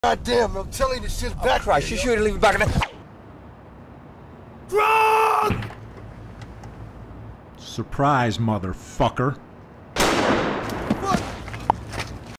God damn, I'm telling you, this shit's back. Christ, you sure to leave me back in the... Drunk! Surprise, motherfucker.